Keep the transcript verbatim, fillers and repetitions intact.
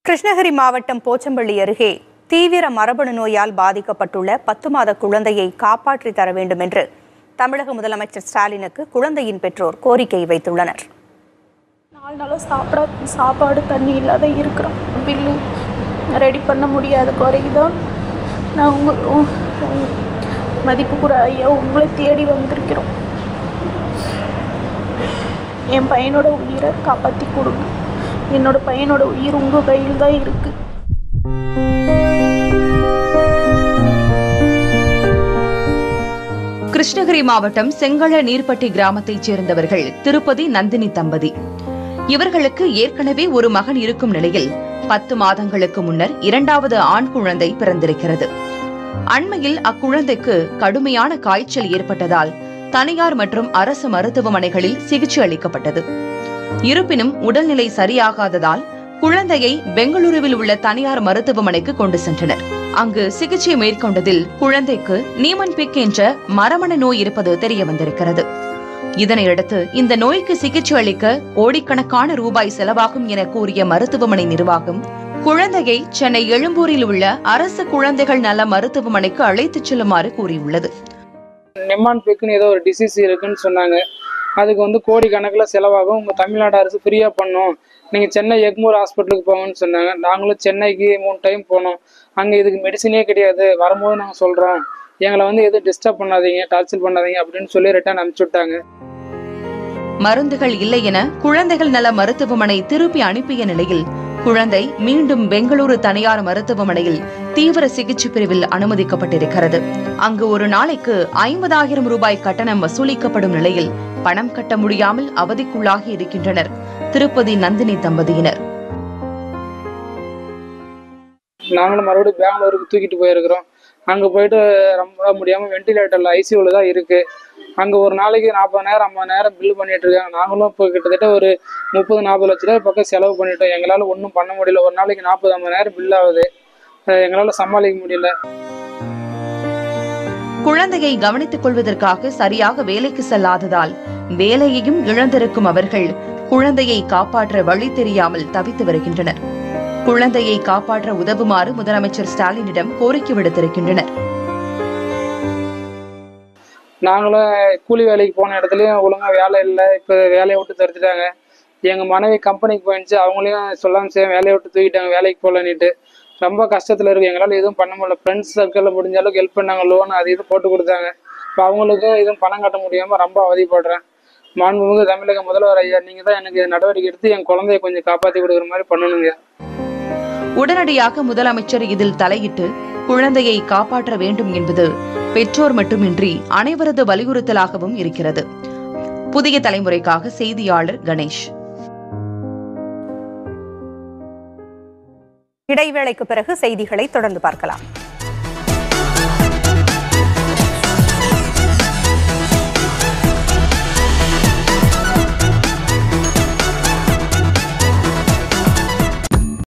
கிருஷ்ணகிரி மாவட்டம் போச்சம்பள்ளி அருகே தீவிர மரபணு நோயால் பாதிக்கப்பட்டுள்ள பத்து மாத குழந்தையை காப்பாற்றி தர வேண்டும் என்று தமிழக முதலமைச்சர் ஸ்டாலினுக்கு குழந்தையின் பெற்றோர் கோரிக்கை வைத்துள்ளனர். நாலு நாளும் சாப்பிட சாப்பாடு தண்ணி இல்லாத இருக்கிறோம். பில்லு ரெடி பண்ண முடியாத குறைதான். நான் உங்கள் மதிப்புக்குற ஐயா உங்களை தேடி வந்திருக்கிறோம். என் பையனோட உயிரை காப்பாற்றி கொடுங்க. என்னோட பையனோட உயிர் உங்கள் கையில் தான் இருக்கு. கிருஷ்ணகிரி மாவட்டம் செங்கழ நீர்பட்டி கிராமத்தைச் சேர்ந்தவர்கள் திருப்பதி நந்தினி தம்பதி. இவர்களுக்கு ஏற்கனவே ஒரு மகன் இருக்கும் நிலையில் பத்து மாதங்களுக்கு முன்னர் இரண்டாவது ஆண் குழந்தை பிறந்திருக்கிறது. அண்மையில் அக்குழந்தைக்கு கடுமையான காய்ச்சல் ஏற்பட்டதால் தனியார் மற்றும் அரசு மருத்துவமனைகளில் சிகிச்சை அளிக்கப்பட்டது. இருப்பினும் உடல்நிலை சரியாகாததால் குழந்தையை பெங்களூருவில் உள்ள தனியார் மருத்துவமனைக்கு கொண்டு சென்றனர். அங்கு சிகிச்சை மேற்கொண்டதில் குழந்தைக்கு நீமன்பிக் என்ற மரபணு நோய் இருப்பது தெரிய வந்திருக்கிறது. இதனையடுத்து இந்த நோய்க்கு சிகிச்சை அளிக்க கோடிக்கணக்கான ரூபாய் செலவாகும் என கூறிய மருத்துவமனை நிர்வாகம் குழந்தையை சென்னை எழும்பூரில் உள்ள அரசு குழந்தைகள் நல மருத்துவமனைக்கு அழைத்துச் செல்லுமாறு கூறியுள்ளது. நிமான்பிக்னு ஏதோ ஒரு டிசீஸ் இருக்குன்னு சொன்னாங்க. அதுக்கு வந்து கோடி கணக்கில் செலவாகும். உங்கள் தமிழ்நாடு அரசு ஃப்ரீயாக பண்ணோம், நீங்கள் சென்னை எக்மூர் ஹாஸ்பிட்டலுக்கு போங்கன்னு சொன்னாங்க. நாங்களும் சென்னைக்கு மூணு டைம் போனோம். அங்கே இதுக்கு மெடிசனே கிடையாது. வரும்போது நாங்கள் சொல்கிறோம், எங்களை வந்து எதுவும் டிஸ்டர்ப் பண்ணாதீங்க, டார்ச்சர் பண்ணாதீங்க அப்படின்னு சொல்லி ரிட்டர்ன் அனுப்பிச்சு விட்டாங்க. மருந்துகள் இல்லை என குழந்தைகள் நல மருத்துவமனை திருப்பி அனுப்பிய நிலையில் குழந்தை மீண்டும் பெங்களூரு தனியார் மருத்துவமனையில் தீவிர சிகிச்சை பிரிவில் அனுமதிக்கப்பட்டிருக்கிறது. அங்கு ஒரு நாளைக்கு ஐம்பதாயிரம் ரூபாய் கட்டணம் வசூலிக்கப்படும் நிலையில் பணம் கட்ட முடியாமல் அவதிக்குள்ளாகி இருக்கின்றனர் திருப்பதி நந்தினி தம்பதியினர். நாங்களும் மறுபடியும் பெங்களூருக்கு தூக்கிட்டு போயிருக்கிறோம். அங்கே போயிட்டு ரொம்ப முடியாமல் வெண்டிலேட்டரில் ஐசியூவில் தான் இருக்குது. அங்கே ஒரு நாளைக்கு நாற்பதாயிரம் ஐம்பதாயிரம் பில் பண்ணிட்டு இருக்காங்க. நாங்களும் இப்போ கிட்டத்தட்ட ஒரு முப்பது நாற்பது லட்ச ரூபாய் பக்கம் செலவு பண்ணிட்டோம். எங்களால் ஒன்றும் பண்ண முடியல. ஒரு நாளைக்கு நாற்பது ஐம்பதாயிரம் பில் ஆகுது. எங்களால் சமாளிக்க முடியல. குழந்தையை கவனித்துக் கொள்வதற்காக சரியாக வேலைக்கு செல்லாததால் வேலையையும் இழந்திருக்கும் அவர்கள் குழந்தையை காப்பாற்ற வழி தெரியாமல் தவித்து வருகின்றனர். குழந்தையை காப்பாற்ற உதவுமாறு முதலமைச்சர் ஸ்டாலினிடம் கோரிக்கை விடுத்திருக்கின்றனர். நாங்களும் கூலி வேலைக்கு போன இடத்துலையும் ஒழுங்காக வேலை இல்லை. இப்போ வேலையை விட்டு தடுத்துட்டாங்க. எங்கள் மனைவி கம்பெனிக்கு போயிடுச்சு. அவங்களையும் சொல்லாமல் செய்ய வேலையை விட்டு தூக்கிட்டாங்க. வேலைக்கு போகலன்னுட்டு ரொம்ப கஷ்டத்தில் இருக்குது. எங்களால் எதுவும் பண்ண முடியல. ஃப்ரெண்ட்ஸ் சர்க்கிளில் முடிஞ்ச அளவுக்கு ஹெல்ப் பண்ணாங்க. லோன் அது இது போட்டு கொடுத்தாங்க. இப்போ அவங்களுக்கும் எதுவும் பணம் கட்ட முடியாமல் ரொம்ப அவதிப்படுறேன். மாண்புமிகு தமிழக முதல்வர் ஐயா, நீங்கள் தான் எனக்கு நடவடிக்கை எடுத்து என் குழந்தைய கொஞ்சம் காப்பாற்றி கொடுக்குற மாதிரி பண்ணணுங்க. உடனடியாக முதலமைச்சர் இதில் தலையிட்டு குழந்தையை காப்பாற்ற வேண்டும் என்பது பெற்றோர் மட்டுமின்றி அனைவரது வலியுறுத்தலாகவும் இருக்கிறது. புதிய தலைமுறைக்காக செய்தியாளர் கணேஷ். இடைவேளைக்கு பிறகு செய்திகளை தொடர்ந்து பார்க்கலாம்.